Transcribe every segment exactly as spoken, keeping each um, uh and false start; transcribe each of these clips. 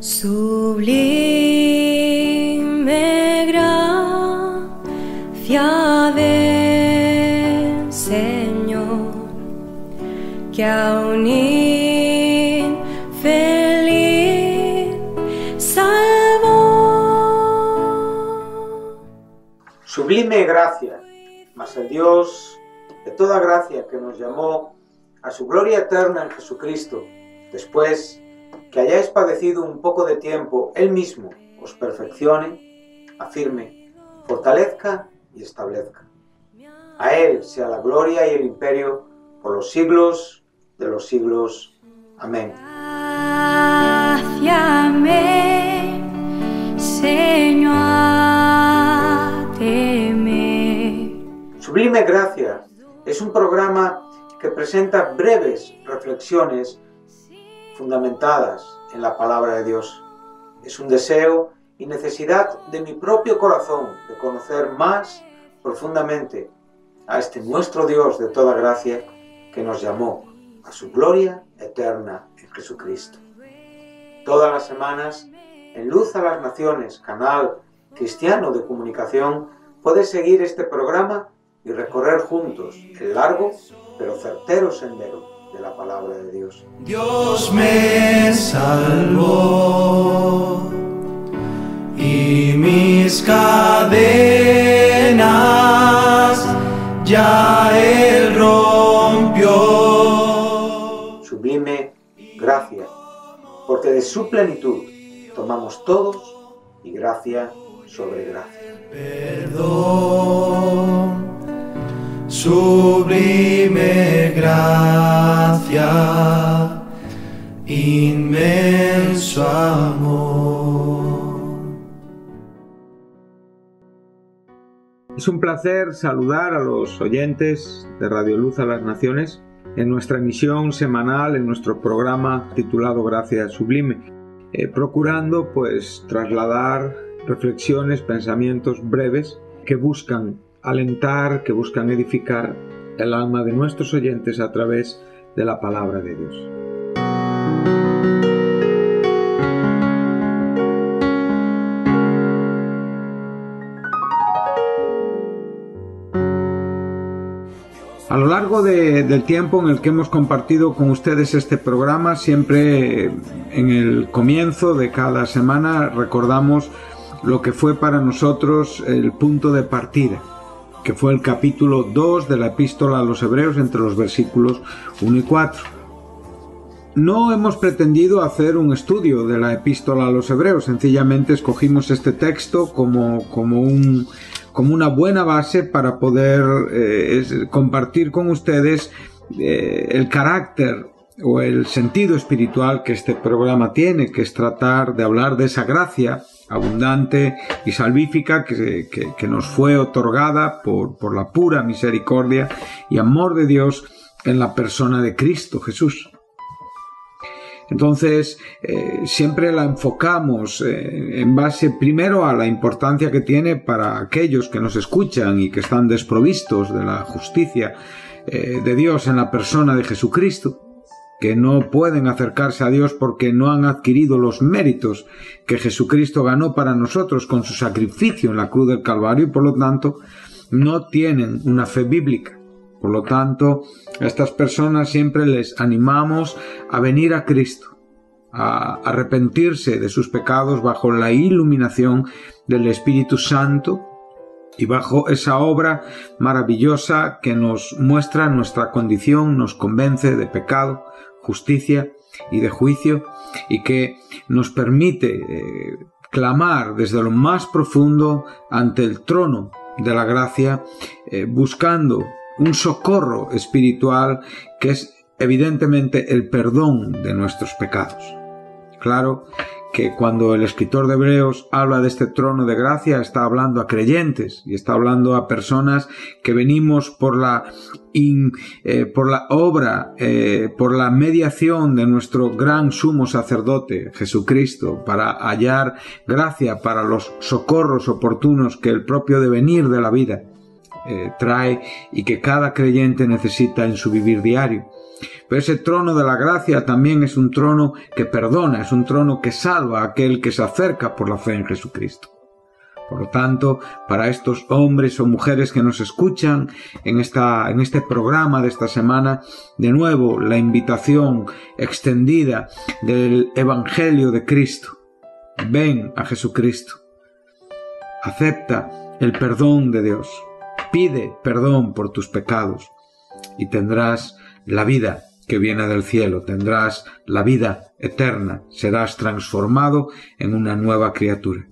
Sublime gracia del Señor, que a un infeliz salvó. Sublime gracia, mas el Dios de toda gracia que nos llamó a su gloria eterna en Jesucristo, después que hayáis padecido un poco de tiempo, Él mismo os perfeccione, afirme, fortalezca y establezca. A Él sea la gloria y el imperio por los siglos de los siglos. Amén. Gracia me enseñó a temer. Sublime Gracia es un programa que presenta breves reflexiones fundamentadas en la palabra de Dios. Es un deseo y necesidad de mi propio corazón de conocer más profundamente a este nuestro Dios de toda gracia que nos llamó a su gloria eterna en Jesucristo. Todas las semanas, en Luz a las Naciones, canal cristiano de comunicación, puedes seguir este programa y recorrer juntos el largo pero certero sendero de la palabra de Dios. Dios me salvó y mis cadenas ya Él rompió. Sublime gracia, porque de su plenitud tomamos todos y gracia sobre gracia. Perdón, sublime gracia, inmenso amor. Es un placer saludar a los oyentes de Radio Luz a las Naciones en nuestra emisión semanal, en nuestro programa titulado Gracia Sublime, eh, procurando pues trasladar reflexiones, pensamientos breves que buscan alentar, que buscan edificar el alma de nuestros oyentes a través de la palabra de Dios. A lo largo de, del tiempo en el que hemos compartido con ustedes este programa, siempre en el comienzo de cada semana recordamos lo que fue para nosotros el punto de partida, que fue el capítulo dos de la Epístola a los Hebreos, entre los versículos uno y cuatro. No hemos pretendido hacer un estudio de la Epístola a los Hebreos, sencillamente escogimos este texto como, como, un, como una buena base para poder eh, es, compartir con ustedes eh, el carácter o el sentido espiritual que este programa tiene, que es tratar de hablar de esa gracia abundante y salvífica que, que, que nos fue otorgada por, por la pura misericordia y amor de Dios en la persona de Cristo Jesús. Entonces, eh, siempre la enfocamos eh, en base primero a la importancia que tiene para aquellos que nos escuchan y que están desprovistos de la justicia eh, de Dios en la persona de Jesucristo, que no pueden acercarse a Dios porque no han adquirido los méritos que Jesucristo ganó para nosotros con su sacrificio en la cruz del Calvario y por lo tanto no tienen una fe bíblica. Por lo tanto, a estas personas siempre les animamos a venir a Cristo, a arrepentirse de sus pecados bajo la iluminación del Espíritu Santo y bajo esa obra maravillosa que nos muestra nuestra condición, nos convence de pecado, justicia y de juicio, y que nos permite eh, clamar desde lo más profundo ante el trono de la gracia, eh, buscando un socorro espiritual que es evidentemente el perdón de nuestros pecados. Claro que cuando el escritor de Hebreos habla de este trono de gracia, está hablando a creyentes y está hablando a personas que venimos por la, in, eh, por la obra, eh, por la mediación de nuestro gran sumo sacerdote, Jesucristo, para hallar gracia para los socorros oportunos que el propio devenir de la vida eh, trae y que cada creyente necesita en su vivir diario. Pero ese trono de la gracia también es un trono que perdona, es un trono que salva a aquel que se acerca por la fe en Jesucristo. Por lo tanto, para estos hombres o mujeres que nos escuchan en, esta, en este programa de esta semana, de nuevo la invitación extendida del Evangelio de Cristo. Ven a Jesucristo. Acepta el perdón de Dios. Pide perdón por tus pecados y tendrás la vida que viene del cielo, tendrás la vida eterna, serás transformado en una nueva criatura.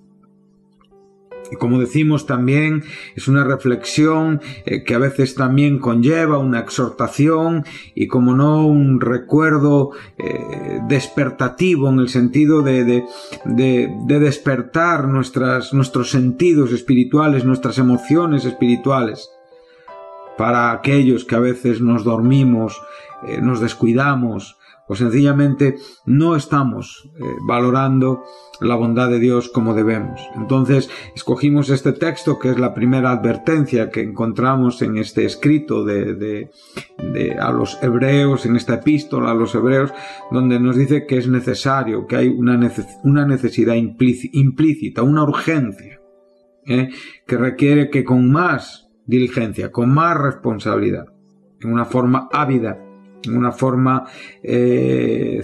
Y como decimos también, es una reflexión eh, que a veces también conlleva una exhortación y como no un recuerdo eh, despertativo en el sentido de, de, de, de despertar nuestras, nuestros sentidos espirituales, nuestras emociones espirituales. Para aquellos que a veces nos dormimos, eh, nos descuidamos o sencillamente no estamos eh, valorando la bondad de Dios como debemos. Entonces escogimos este texto, que es la primera advertencia que encontramos en este escrito de, de, de a los hebreos, en esta epístola a los hebreos, donde nos dice que es necesario, que hay una, neces una necesidad implícita, una urgencia, eh, que requiere que con más diligencia, con más responsabilidad, en una forma ávida, en una forma eh,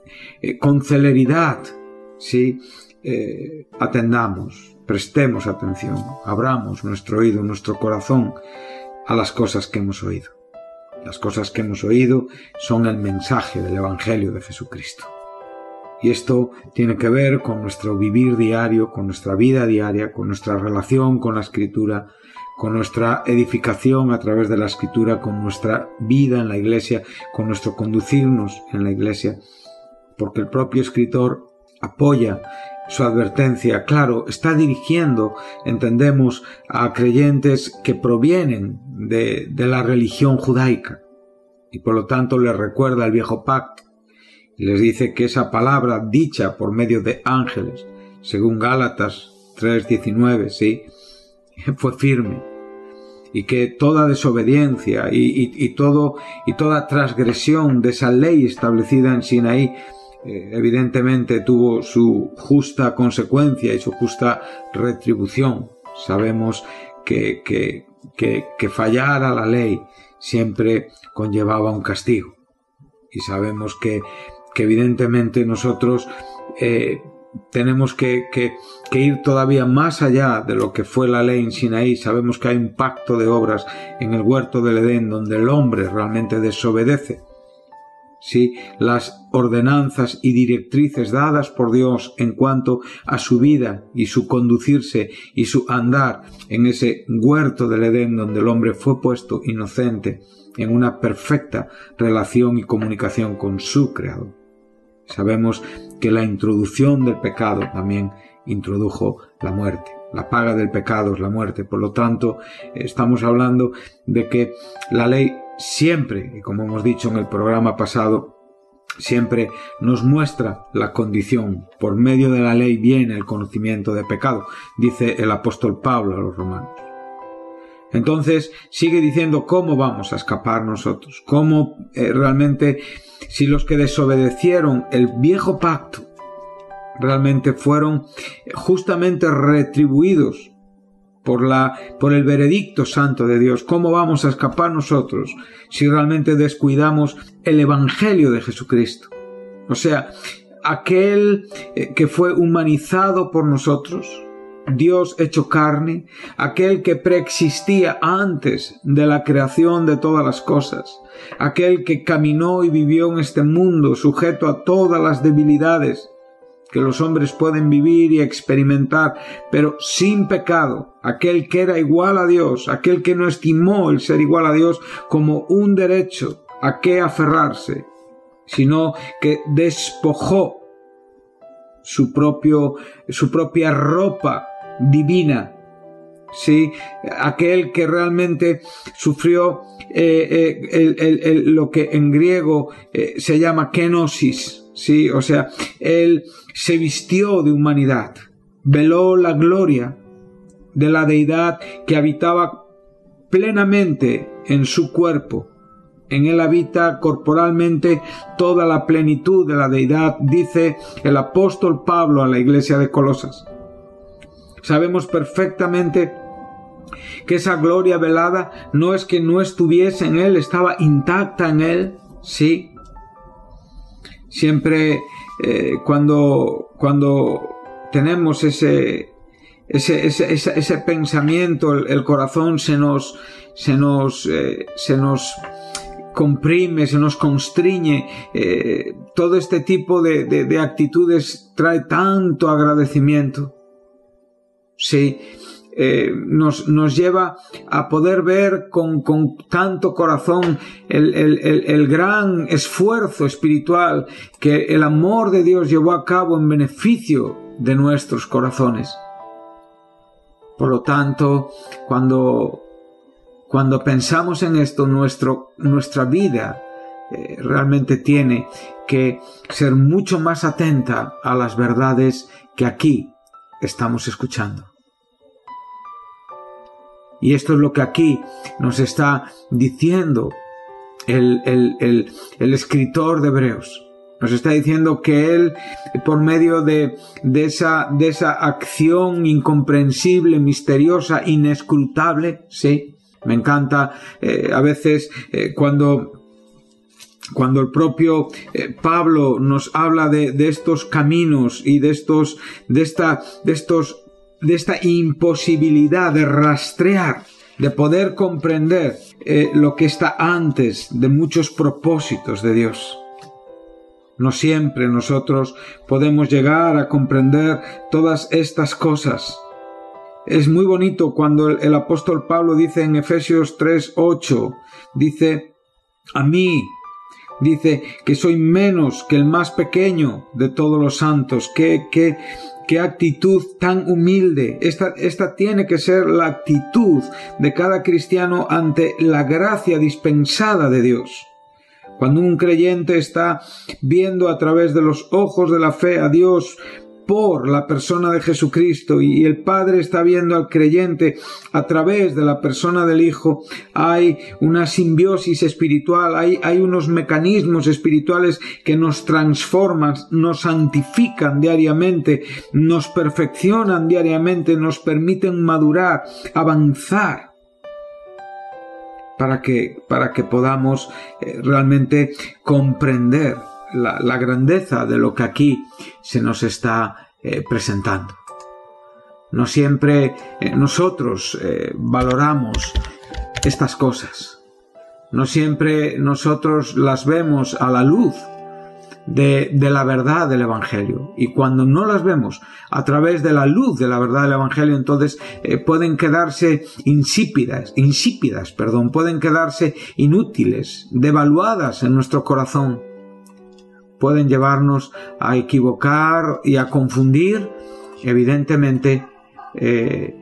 con celeridad, ¿sí? Eh, atendamos, prestemos atención, abramos nuestro oído, nuestro corazón a las cosas que hemos oído. Las cosas que hemos oído son el mensaje del Evangelio de Jesucristo. Y esto tiene que ver con nuestro vivir diario, con nuestra vida diaria, con nuestra relación con la Escritura, con nuestra edificación a través de la Escritura, con nuestra vida en la Iglesia, con nuestro conducirnos en la Iglesia, porque el propio escritor apoya su advertencia. Claro, está dirigiendo, entendemos, a creyentes que provienen de, de la religión judaica y por lo tanto les recuerda el viejo pacto y les dice que esa palabra dicha por medio de ángeles, según Gálatas tres diecinueve, sí, fue firme. Y que toda desobediencia y, y, y, todo, y toda transgresión de esa ley establecida en Sinaí eh, evidentemente tuvo su justa consecuencia y su justa retribución. Sabemos que, que, que, que fallar a la ley siempre conllevaba un castigo. Y sabemos que, que evidentemente nosotros eh, tenemos que, que, que ir todavía más allá de lo que fue la ley en Sinaí. Sabemos que hay un pacto de obras en el huerto del Edén donde el hombre realmente desobedece, ¿sí?, las ordenanzas y directrices dadas por Dios en cuanto a su vida y su conducirse y su andar en ese huerto del Edén donde el hombre fue puesto inocente en una perfecta relación y comunicación con su Creador. Sabemos que la introducción del pecado también introdujo la muerte. La paga del pecado es la muerte. Por lo tanto, estamos hablando de que la ley siempre, y como hemos dicho en el programa pasado, siempre nos muestra la condición. Por medio de la ley viene el conocimiento de pecado, dice el apóstol Pablo a los romanos. Entonces sigue diciendo cómo vamos a escapar nosotros, cómo eh, realmente, si los que desobedecieron el viejo pacto realmente fueron justamente retribuidos por, la, por el veredicto santo de Dios, ¿cómo vamos a escapar nosotros si realmente descuidamos el Evangelio de Jesucristo? O sea, aquel eh, que fue humanizado por nosotros, Dios hecho carne, aquel que preexistía antes de la creación de todas las cosas, aquel que caminó y vivió en este mundo sujeto a todas las debilidades que los hombres pueden vivir y experimentar, pero sin pecado, aquel que era igual a Dios, aquel que no estimó el ser igual a Dios como un derecho a qué aferrarse, sino que despojó su propio, su propia ropa divina, ¿sí? Aquel que realmente sufrió eh, eh, el, el, el, lo que en griego eh, se llama kenosis, ¿sí? O sea, él se vistió de humanidad, veló la gloria de la deidad que habitaba plenamente en su cuerpo. En él habita corporalmente toda la plenitud de la deidad, dice el apóstol Pablo a la iglesia de Colosas. Sabemos perfectamente que esa gloria velada no es que no estuviese en él, estaba intacta en él, sí. Siempre eh, cuando, cuando tenemos ese, ese, ese, ese, ese pensamiento, el, el corazón se nos, se nos, eh, se nos comprime, se nos constriñe, eh, todo este tipo de, de, de actitudes trae tanto agradecimiento. Sí, eh, nos, nos lleva a poder ver con, con tanto corazón el, el, el, el gran esfuerzo espiritual que el amor de Dios llevó a cabo en beneficio de nuestros corazones. Por lo tanto, cuando Cuando pensamos en esto, nuestro, nuestra vida eh, realmente tiene que ser mucho más atenta a las verdades que aquí estamos escuchando. Y esto es lo que aquí nos está diciendo el, el, el, el escritor de Hebreos. Nos está diciendo que Él, por medio de, de, esa, de esa acción incomprensible, misteriosa, inescrutable, sí. Me encanta eh, a veces eh, cuando, cuando el propio eh, Pablo nos habla de, de estos caminos y de estos, de esta, de estos, de esta imposibilidad de rastrear, de poder comprender eh, lo que está antes de muchos propósitos de Dios. No siempre nosotros podemos llegar a comprender todas estas cosas. Es muy bonito cuando el, el apóstol Pablo dice en Efesios tres ocho, dice, a mí, dice que soy menos que el más pequeño de todos los santos. Qué, qué, qué actitud tan humilde. Esta, esta tiene que ser la actitud de cada cristiano ante la gracia dispensada de Dios. Cuando un creyente está viendo a través de los ojos de la fe a Dios por la persona de Jesucristo y el Padre está viendo al creyente a través de la persona del Hijo, hay una simbiosis espiritual, hay, hay unos mecanismos espirituales que nos transforman, nos santifican diariamente, nos perfeccionan diariamente, nos permiten madurar, avanzar, para que, para que podamos eh, realmente comprender La, la grandeza de lo que aquí se nos está eh, presentando. No siempre eh, nosotros eh, valoramos estas cosas. No siempre nosotros las vemos a la luz de, de la verdad del Evangelio. Y cuando no las vemos a través de la luz de la verdad del Evangelio, entonces eh, pueden quedarse insípidas, insípidas, perdón, pueden quedarse inútiles, devaluadas en nuestro corazón. Pueden llevarnos a equivocar y a confundir, evidentemente, eh,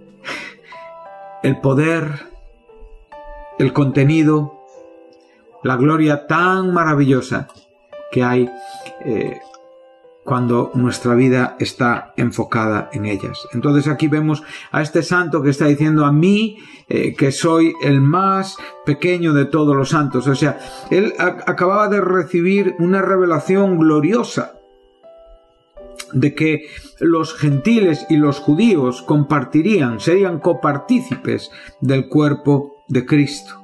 el poder, el contenido, la gloria tan maravillosa que hay eh, cuando nuestra vida está enfocada en ellas. Entonces aquí vemos a este santo que está diciendo a mí, eh, que soy el más pequeño de todos los santos. O sea, él a- acababa de recibir una revelación gloriosa de que los gentiles y los judíos compartirían, serían copartícipes del cuerpo de Cristo.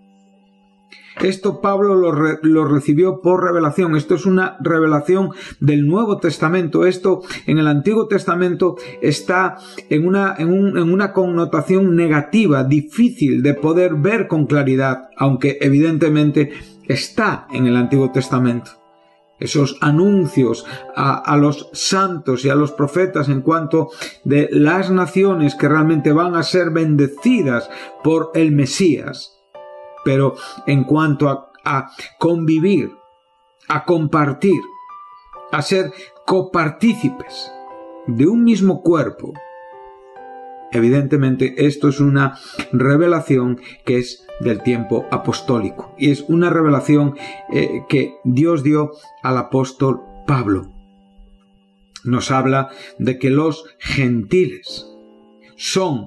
Esto Pablo lo, re, lo recibió por revelación. Esto es una revelación del Nuevo Testamento. Esto en el Antiguo Testamento está en una, en un, en una connotación negativa, difícil de poder ver con claridad, aunque evidentemente está en el Antiguo Testamento. Esos anuncios a, a los santos y a los profetas en cuanto de las naciones que realmente van a ser bendecidas por el Mesías. Pero en cuanto a, a convivir, a compartir, a ser copartícipes de un mismo cuerpo, evidentemente esto es una revelación que es del tiempo apostólico y es una revelación eh, que Dios dio al apóstol Pablo. Nos habla de que los gentiles son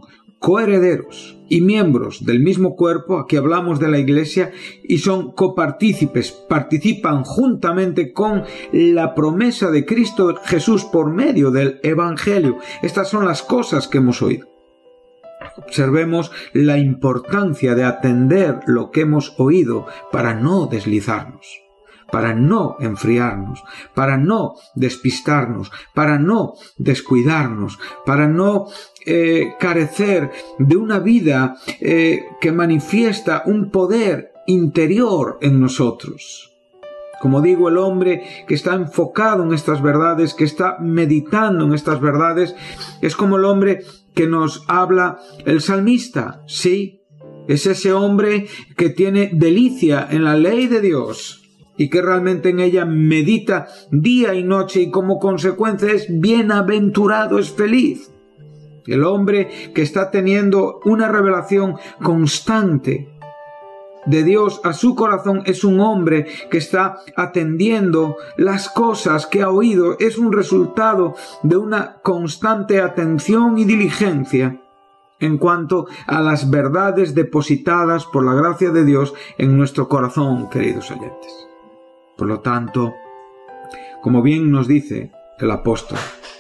coherederos y miembros del mismo cuerpo. Aquí hablamos de la Iglesia, y son copartícipes, participan juntamente con la promesa de Cristo Jesús por medio del Evangelio. Estas son las cosas que hemos oído. Observemos la importancia de atender lo que hemos oído para no deslizarnos, para no enfriarnos, para no despistarnos, para no descuidarnos, para no eh, carecer de una vida eh, que manifiesta un poder interior en nosotros. Como digo, el hombre que está enfocado en estas verdades, que está meditando en estas verdades, es como el hombre que nos habla el salmista. Sí, es ese hombre que tiene delicia en la ley de Dios y que realmente en ella medita día y noche, y como consecuencia es bienaventurado, es feliz. El hombre que está teniendo una revelación constante de Dios a su corazón es un hombre que está atendiendo las cosas que ha oído. Es un resultado de una constante atención y diligencia en cuanto a las verdades depositadas por la gracia de Dios en nuestro corazón, queridos oyentes. Por lo tanto, como bien nos dice el apóstol,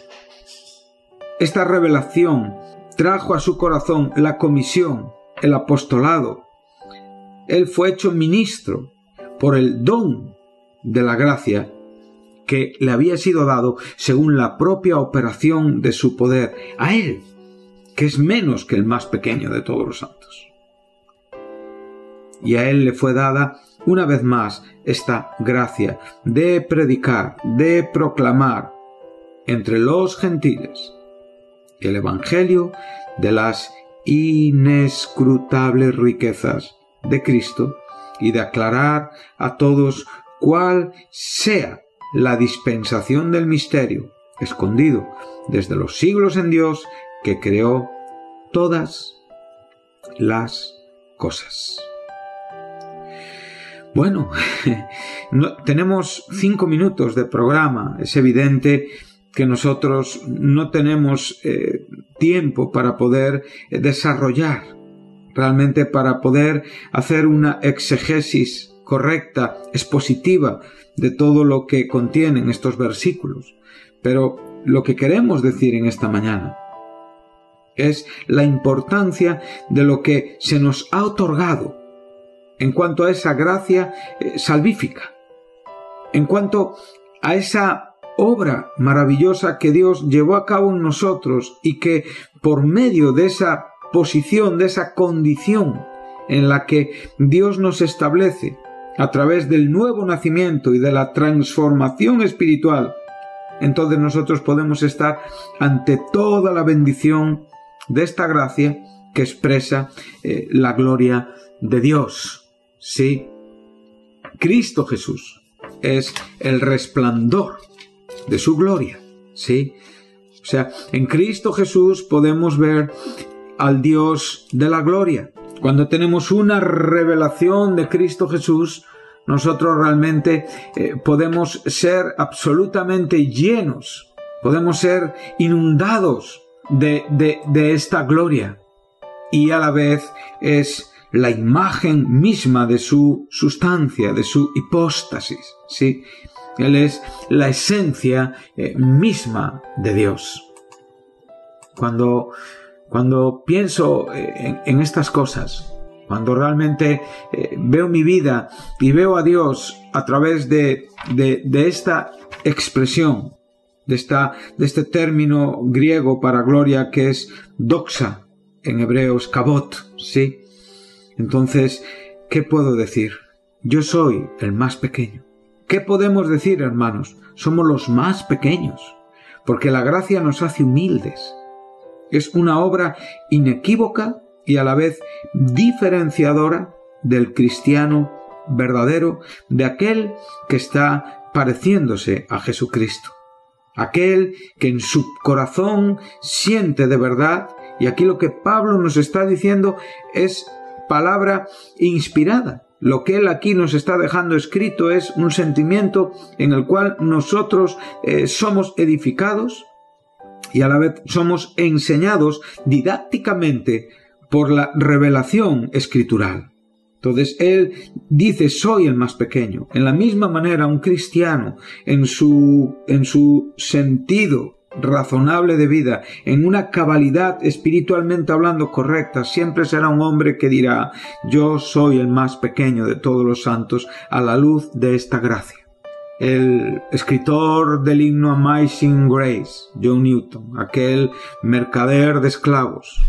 esta revelación trajo a su corazón la comisión, el apostolado. Él fue hecho ministro por el don de la gracia que le había sido dado según la propia operación de su poder a él, que es menos que el más pequeño de todos los santos. Y a él le fue dada una vez más esta gracia de predicar, de proclamar entre los gentiles el evangelio de las inescrutables riquezas de Cristo, y de aclarar a todos cuál sea la dispensación del misterio escondido desde los siglos en Dios, que creó todas las cosas. Bueno, no, tenemos cinco minutos de programa. Es evidente que nosotros no tenemos eh, tiempo para poder eh, desarrollar, realmente para poder hacer una exegesis correcta, expositiva de todo lo que contienen estos versículos. Pero lo que queremos decir en esta mañana es la importancia de lo que se nos ha otorgado en cuanto a esa gracia eh, salvífica, en cuanto a esa obra maravillosa que Dios llevó a cabo en nosotros, y que por medio de esa posición, de esa condición en la que Dios nos establece a través del nuevo nacimiento y de la transformación espiritual, entonces nosotros podemos estar ante toda la bendición de esta gracia que expresa eh, la gloria de Dios. Sí, Cristo Jesús es el resplandor de su gloria. Sí, o sea, en Cristo Jesús podemos ver al Dios de la gloria. Cuando tenemos una revelación de Cristo Jesús, nosotros realmente eh, podemos ser absolutamente llenos, podemos ser inundados de, de, de esta gloria, y a la vez es la imagen misma de su sustancia, de su hipóstasis, ¿sí? Él es la esencia eh, misma de Dios. Cuando, cuando pienso eh, en, en estas cosas, cuando realmente eh, veo mi vida y veo a Dios a través de, de, de esta expresión, de, esta, de este término griego para gloria que es doxa, en hebreo es kabot, ¿sí? Entonces, ¿qué puedo decir? Yo soy el más pequeño. ¿Qué podemos decir, hermanos? Somos los más pequeños, porque la gracia nos hace humildes. Es una obra inequívoca y a la vez diferenciadora del cristiano verdadero, de aquel que está pareciéndose a Jesucristo, aquel que en su corazón siente de verdad. Y aquí lo que Pablo nos está diciendo es palabra inspirada. Lo que él aquí nos está dejando escrito es un sentimiento en el cual nosotros eh, somos edificados y a la vez somos enseñados didácticamente por la revelación escritural. Entonces él dice: soy el más pequeño. En la misma manera, un cristiano, en su, en su sentido razonable de vida, en una cabalidad espiritualmente hablando correcta, siempre será un hombre que dirá: yo soy el más pequeño de todos los santos a la luz de esta gracia. El escritor del himno Amazing Grace, John Newton, aquel mercader de esclavos,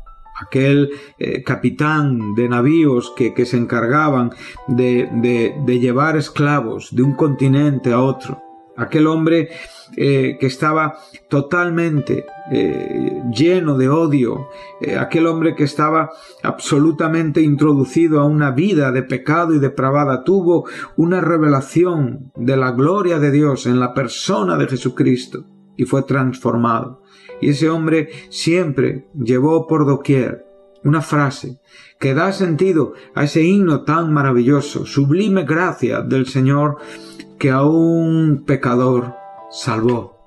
aquel eh, capitán de navíos que, que se encargaban de, de, de llevar esclavos de un continente a otro, aquel hombre eh, que estaba totalmente eh, lleno de odio, eh, aquel hombre que estaba absolutamente introducido a una vida de pecado y depravada, tuvo una revelación de la gloria de Dios en la persona de Jesucristo y fue transformado. Y ese hombre siempre llevó por doquier una frase que da sentido a ese himno tan maravilloso: sublime gracia del Señor que a un pecador salvó.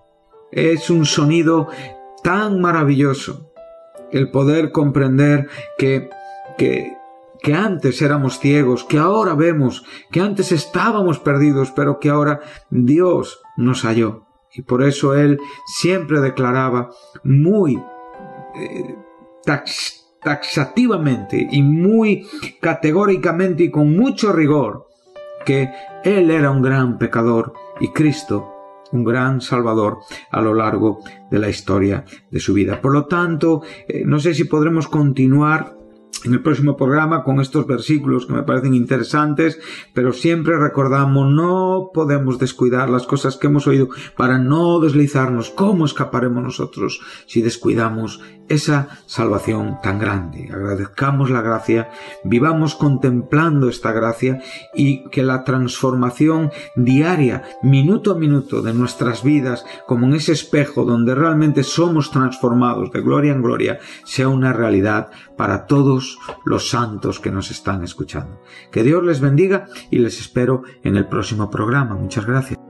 Es un sonido tan maravilloso el poder comprender que, que, que antes éramos ciegos, que ahora vemos, que antes estábamos perdidos, pero que ahora Dios nos halló. Y por eso él siempre declaraba muy eh, tax, taxativamente y muy categóricamente y con mucho rigor que él era un gran pecador y Cristo un gran salvador a lo largo de la historia de su vida. Por lo tanto, eh, no sé si podremos continuar en el próximo programa con estos versículos que me parecen interesantes, pero siempre recordamos: no podemos descuidar las cosas que hemos oído para no deslizarnos. ¿Cómo escaparemos nosotros si descuidamos esa salvación tan grande? Agradezcamos la gracia, vivamos contemplando esta gracia y que la transformación diaria, minuto a minuto de nuestras vidas, como en ese espejo donde realmente somos transformados de gloria en gloria, sea una realidad para todos los santos que nos están escuchando. Que Dios les bendiga y les espero en el próximo programa. Muchas gracias.